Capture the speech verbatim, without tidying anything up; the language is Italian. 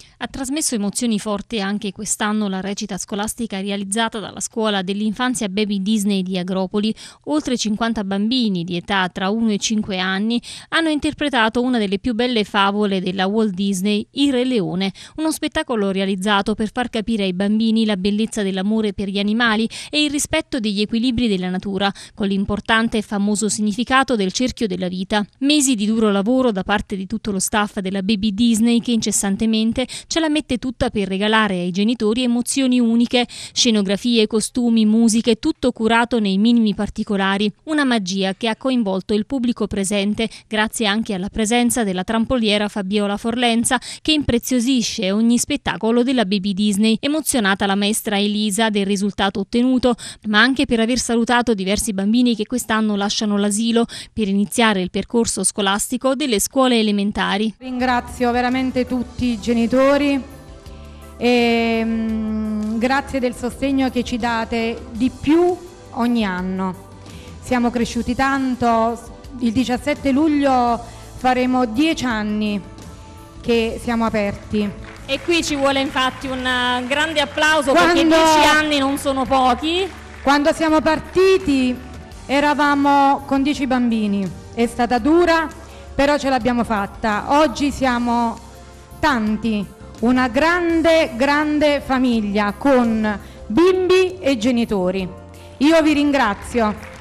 Ha trasmesso emozioni forti anche quest'anno la recita scolastica realizzata dalla scuola dell'infanzia Baby Disney di Agropoli. Oltre cinquanta bambini di età tra uno e cinque anni hanno interpretato una delle più belle favole della Walt Disney, Il Re Leone, uno spettacolo realizzato per far capire ai bambini la bellezza dell'amore per gli animali e il rispetto degli equilibri della natura, con l'importante e famoso significato del cerchio della vita. Mesi di duro lavoro da parte di tutto lo staff della Baby Disney che incessantemente ce la mette tutta per regalare ai genitori emozioni uniche, scenografie, costumi, musiche, tutto curato nei minimi particolari. Una magia che ha coinvolto il pubblico presente, grazie anche alla presenza della trampoliera Fabiola Forlenza, che impreziosisce ogni spettacolo della Baby Disney. Emozionata la maestra Elisa del risultato ottenuto, ma anche per aver salutato diversi bambini che quest'anno lasciano l'asilo per iniziare il percorso scolastico delle scuole elementari. Ringrazio veramente tutti i genitori e mh, grazie del sostegno che ci date di più ogni anno. Siamo cresciuti tanto, il diciassette luglio faremo dieci anni che siamo aperti. E qui ci vuole infatti un grande applauso Quando, perché dieci anni non sono pochi. Quando siamo partiti eravamo con dieci bambini, è stata dura, però ce l'abbiamo fatta. Oggi siamo tanti, una grande, grande famiglia con bimbi e genitori. Io vi ringrazio.